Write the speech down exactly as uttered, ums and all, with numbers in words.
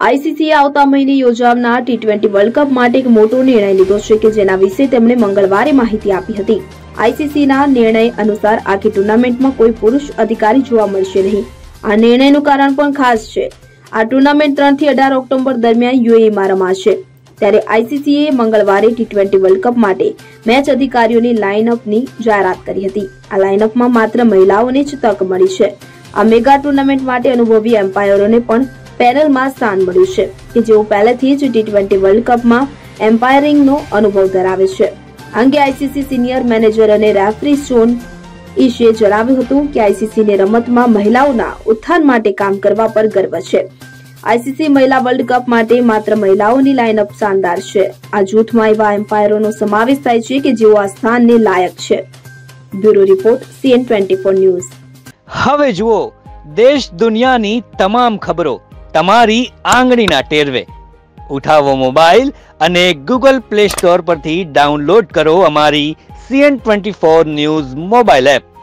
આઈસીસીએ આવતા મહિને યોજાનાર ટી ટ્વેન્ટી વર્લ્ડ કપ માટે એક મોટો નિર્ણય લીધો છે કે જેના વિશે તેમણે મંગળવારે માહિતી આપી હતી। આઈસીસીના નિર્ણય અનુસાર આખી ટુર્નામેન્ટમાં કોઈ પુરુષ અધિકારી જોવા મળશે નહીં। આ નિર્ણયનું કારણ પણ ખાસ છે। આ ટુર્નામેન્ટ ત્રણ થી અઢાર ઓક્ટોબર દરમિયાન યુએઈમાં રમાશે। ત્યારે આઈસીસીએ મંગળવારે ટી ટ્વેન્ટી વર્લ્ડ કપ માટે મેચ અધિકારીઓની લાઇનઅપની જાહેરાત કરી હતી। આ લાઇનઅપમાં માત્ર મહિલાઓને જ તક મળી છે। આ મેગા ટુર્નામેન્ટ માટે અનુભવી એમ્પાયરોને પણ પેનલમાં સ્થાન મળ્યું છે કે જેઓ પહેલેથી જ ટી ટ્વેન્ટી વર્લ્ડ કપમાં એમ્પાયરિંગનો અનુભવ ધરાવે છે। આ અંગે આઈસીસી સિનિયર મેનેજર અને રેફરી શોન ઈશે જણાવ્યું હતું કે આઈસીસીને રમતમાં મહિલાઓના ઉત્થાન માટે કામ કરવા પર ગર્વ છે। આઈસીસી મહિલા વર્લ્ડ કપ માટે માત્ર મહિલાઓની લાઇનઅપ શાનદાર છે। આ જૂથમાં એવા એમ્પાયરોનો સમાવેશ થાય છે કે જેઓ આ સ્થાનને લાયક છે। Bureau report CN twenty four news. હવે જુઓ દેશ દુનિયાની તમામ ખબરો તમારી આંગળીના ટેરવે। ઉઠાવો મોબાઈલ અને ગૂગલ પ્લે સ્ટોર પરથી ડાઉનલોડ કરો અમારી CN twenty four news mobile app.